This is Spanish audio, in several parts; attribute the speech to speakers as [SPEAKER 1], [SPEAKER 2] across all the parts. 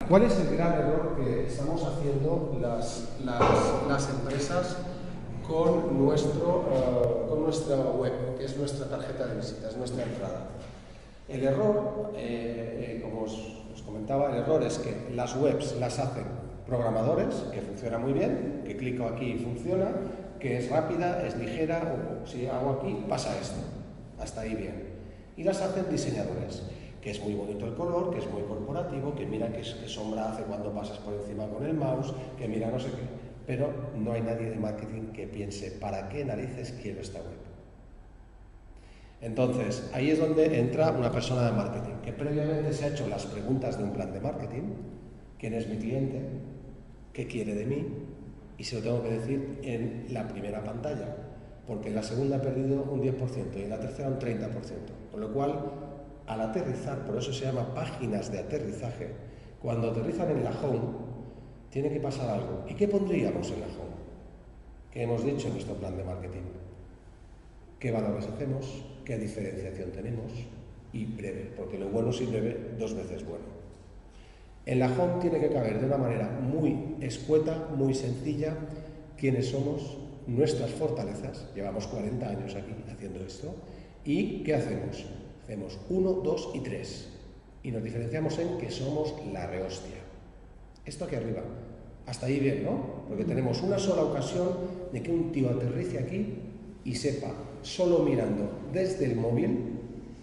[SPEAKER 1] ¿Cuál es el gran error que estamos haciendo las empresas con nuestra web, que es nuestra tarjeta de visitas, nuestra entrada? El error, como os comentaba, el error es que las webs las hacen programadores, que funciona muy bien, que clico aquí y funciona, que es rápida, es ligera, o si hago aquí pasa esto, hasta ahí bien. Y las hacen diseñadores, que es muy bonito el color, que es muy corporativo, que mira qué sombra hace cuando pasas por encima con el mouse, que mira no sé qué, pero no hay nadie de marketing que piense, ¿para qué narices quiero esta web? Entonces, ahí es donde entra una persona de marketing, que previamente se ha hecho las preguntas de un plan de marketing: ¿quién es mi cliente? ¿Qué quiere de mí? Y se lo tengo que decir en la primera pantalla, porque en la segunda he perdido un 10% y en la tercera un 30%. Con lo cual, al aterrizar, por eso se llama páginas de aterrizaje, cuando aterrizan en la home, tiene que pasar algo. ¿Y qué pondríamos en la home? ¿Qué hemos dicho en nuestro plan de marketing? ¿Qué valores hacemos? ¿Qué diferenciación tenemos? Y breve, porque lo bueno si breve, dos veces bueno. En la home tiene que caber de una manera muy escueta, muy sencilla, quiénes somos, nuestras fortalezas, llevamos 40 años aquí haciendo esto, y ¿qué hacemos? Hacemos 1, 2 y 3, y nos diferenciamos en que somos la rehostia. Esto aquí arriba, hasta ahí bien, ¿no? Porque tenemos una sola ocasión de que un tío aterrice aquí y sepa, solo mirando desde el móvil,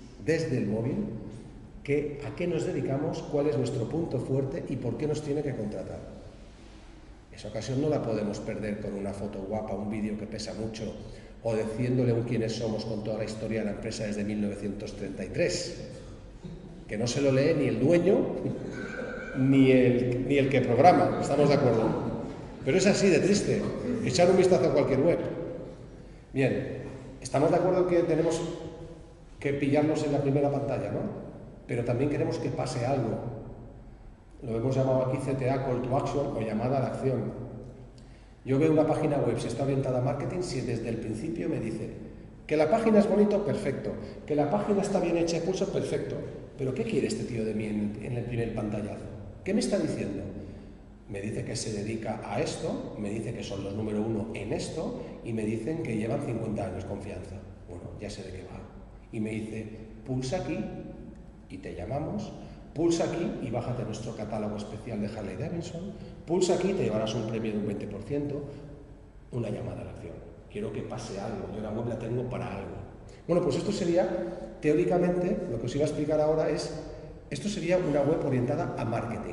[SPEAKER 1] a qué nos dedicamos, cuál es nuestro punto fuerte y por qué nos tiene que contratar. Esa ocasión no la podemos perder con una foto guapa, un vídeo que pesa mucho, o diciéndole un quiénes somos con toda la historia de la empresa desde 1933, que no se lo lee ni el dueño ni el que programa, ¿estamos de acuerdo? Pero es así de triste, echar un vistazo a cualquier web. Bien, estamos de acuerdo que tenemos que pillarnos en la primera pantalla, ¿no? Pero también queremos que pase algo. Lo hemos llamado aquí CTA, Call to Action, o llamada a la acción. Yo veo una página web, si está orientada a marketing, si desde el principio me dice que la página es bonito, perfecto, que la página está bien hecha, pulso, perfecto, pero ¿qué quiere este tío de mí en el primer pantallazo? ¿Qué me está diciendo? Me dice que se dedica a esto, me dice que son los número 1 en esto, y me dicen que llevan 50 años confianza. Bueno, ya sé de qué va. Y me dice, pulsa aquí y te llamamos, pulsa aquí y bájate nuestro catálogo especial de Harley Davidson, pulsa aquí y te llevarás un premio de un 20%, una llamada a la acción. Quiero que pase algo, yo la web la tengo para algo. Bueno, pues esto sería, teóricamente, lo que os iba a explicar ahora es, esto sería una web orientada a marketing.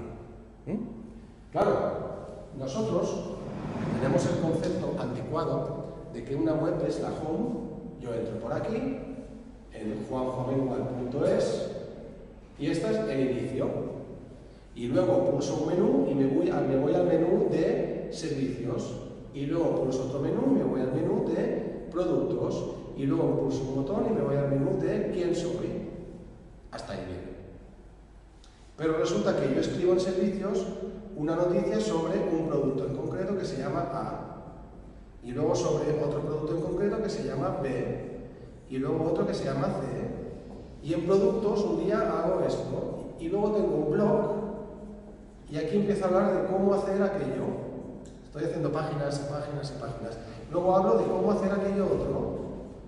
[SPEAKER 1] Claro, nosotros tenemos el concepto anticuado de que una web es la home. Yo entro por aquí, en juanjomengual.es, y este es el inicio. Y luego pulso un menú y me voy al menú de servicios. Y luego pulso otro menú, me voy al menú de productos. Y luego pulso un botón y me voy al menú de quién soy. Hasta ahí bien. Pero resulta que yo escribo en servicios una noticia sobre un producto en concreto que se llama A, y luego sobre otro producto en concreto que se llama B, y luego otro que se llama C, y en productos un día hago esto, y luego tengo un blog, y aquí empiezo a hablar de cómo hacer aquello. Estoy haciendo páginas y páginas y páginas. Luego hablo de cómo hacer aquello otro.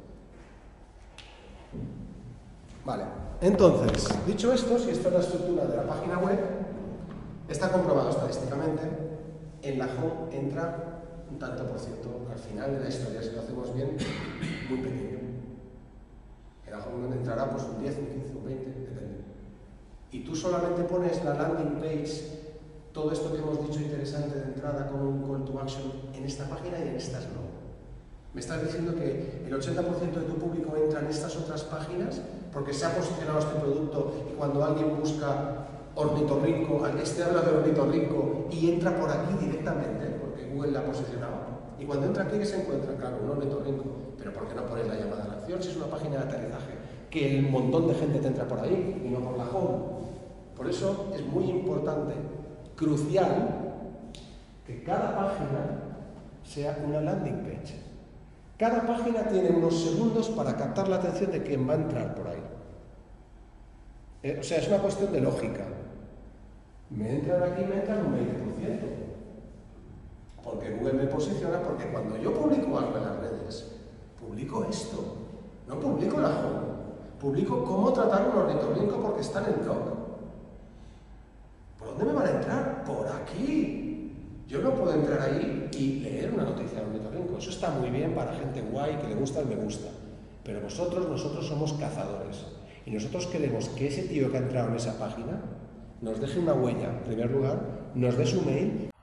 [SPEAKER 1] Vale, entonces, dicho esto, si esta es la estructura de la página web, está comprobado estadísticamente, en la home entra un tanto por ciento al final de la historia, si lo hacemos bien, muy pequeño. En la home entrará pues un 10, un 15, un 20, depende. Y tú solamente pones la landing page, todo esto que hemos dicho interesante de entrada con un call to action en esta página y en estas no. Me estás diciendo que el 80% de tu público entra en estas otras páginas porque se ha posicionado este producto, y cuando alguien busca ornitorrinco, este habla de ornitorrinco y entra por aquí directamente, porque Google la ha posicionado. Y cuando entra aquí, ¿qué se encuentra? Claro, un ornitorrinco. Pero ¿por qué no pones la llamada a la acción si es una página de aterrizaje? Que el montón de gente te entra por ahí y no por la home. Por eso es muy importante, crucial, que cada página sea una landing page. Cada página tiene unos segundos para captar la atención de quien va a entrar por ahí. O sea, es una cuestión de lógica. me entran aquí, me entran un 20%. Porque Google me posiciona, porque cuando yo publico algo en las redes, publico esto, no publico la home, publico cómo tratar un ornitorrinco porque está en el blog. ¿Por dónde me van a entrar? Por aquí. Yo no puedo entrar ahí y leer una noticia de ornitorrinco. Eso está muy bien para gente guay, que le gusta el me gusta. Pero nosotros somos cazadores. Y nosotros queremos que ese tío que ha entrado en esa página nos deje una huella, en primer lugar, nos dé su mail.